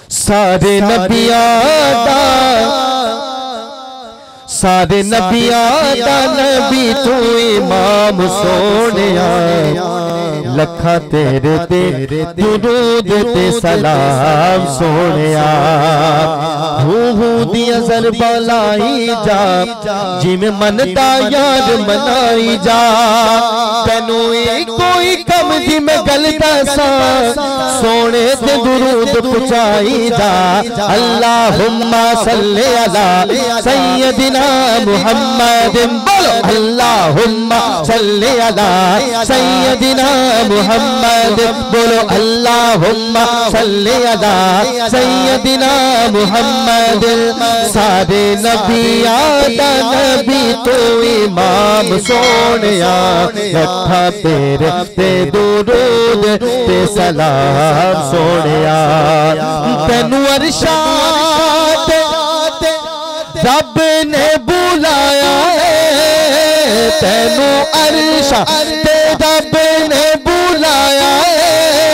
सारे नबियां दा नबी तू इमाम सोनिया लखा तेरे ते दुरूद ते सलाम सोनिया हूं दी अज़र बलाई जा जिमें मनदा यार मनाई जा तेनू कोई कम जिमें गलता सा सोने ते दुरूद पहुंचाई जा अल्लाहुम्मा सल्ली अला सय्यदिना मुहम्मद बोलो अल्लाहुम्मा सल्ली अला सय्यदिना मुहम्मद बोलो अल्लाहुम्मा सल्ली अला सय्यदिना मुहम्मद सारे नबियां दा नबी तू इमाम सोनिया लखा तेरे ते दुरूद ते सलाम सोनिया तेनू अरशाद रब ने बुलाया है तेनू अरशा ते रब ने बुलाया है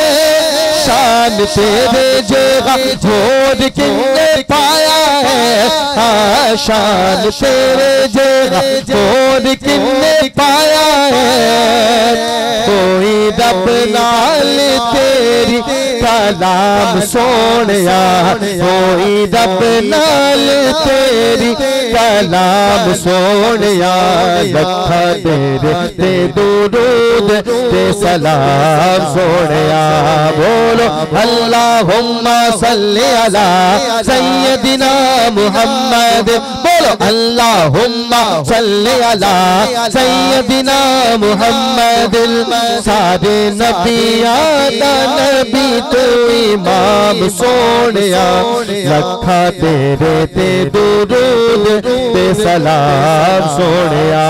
शान तेरे जगह जोड़ किन्ने पाया है हाँ शान तेरे जगह जोड़ किन्ने पाया है कोई रब नाल तेरी कलाम सोनिया कोई रब नाल तेरी कलाम सोनिया लखा तेरे ते दुरूद ते सलाम सोनिया बोलो अल्लाहुम्मा सल्ली अला सय्यदिना मुहम्मद बोलो अल्लाहुम्मा सल्ली अला सय्यदिना मुहम्मद सारे नबियां दा नबी तू इमाम सोनिया लखा तेरे ते दुरूद ते सलाम सोनिया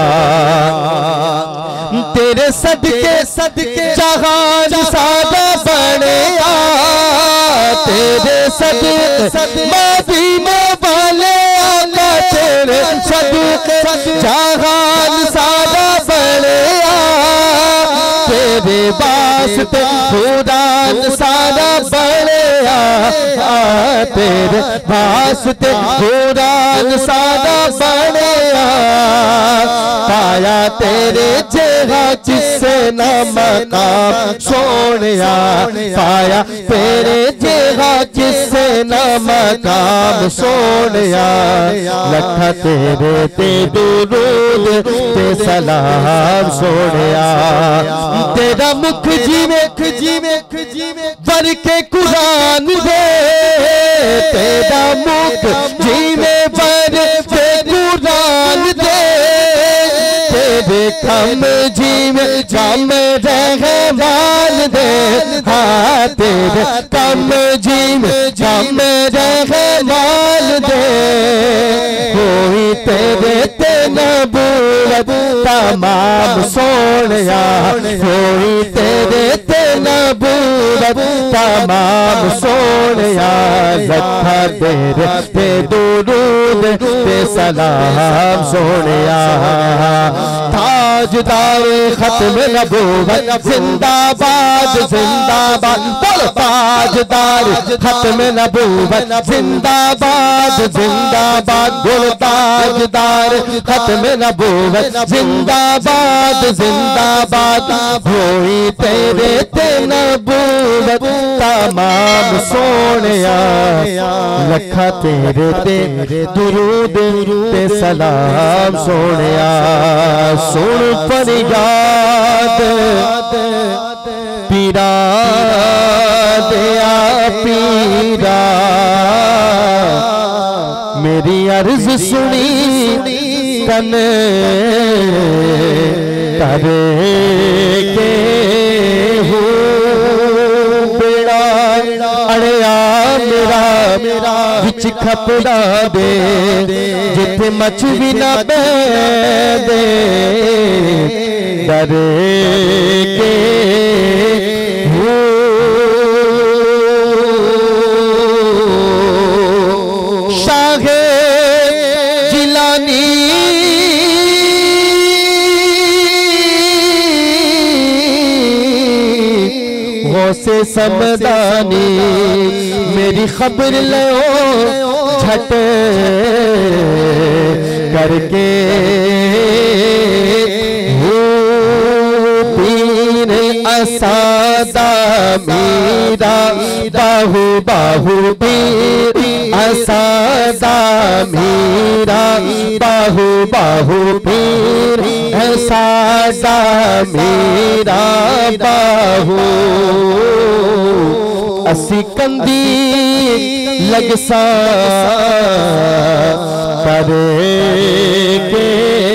तेरे सदके जहान सादा बनिया तेरे सदके मदीने वाले आका तेरे सदके जहान सादा बनिया तेरे वास्ते खुदान सारा बनिया तेरे वास्ते खुदान सारा बनिया पाया तेरे जगह जिससे न मकाम सोनिया पाया तेरे जगह जिससे न मकाम सोनिया लखा तेरे ते दुरूद ते सलाम सोनिया तेरा मुख जीवे वर के कुरान दे तेरा मुख जीवे वर के कुरान दे तेरे कम जीवे कम रहमान दे हाँ तेरे कम जीवे कम रहमान दे कोई तेरे ते नबूवत तमाम सोनिया कोई तेरे ते नबूवत तमाम सोनिया लखा तेरे ते दुरूद ते सलाम सोनिया ताजदार खत्म नबूवत जिंदाबाद जिंदाबाद बोलो ताजदार खत्म नबूवत जिंदाबाद जिंदाबाद बोलो ताजदार खत्म नबूवत जिंदाबाद जिंदाबाद होई तेरे ते नबूवत तमाम सोनिया लखा तेरे ते दुरूद ते सलाम सोनिया सुन फरियाद पीरा दया पीरा मेरी अर्ज सुनी कन करे के हो बेड़ा अड़िया मेरा बिच खपड़ा दे जिथे मच भी ना दे डरे के हो शाहे जिलानी से समदानी मेरी खबर लो झट करके पीर असादा मीरा बाहु बाहु पीर असादा मीरा बाहु बाहु पीर असादा मीरा बाहु असी कंदी लगसा करे के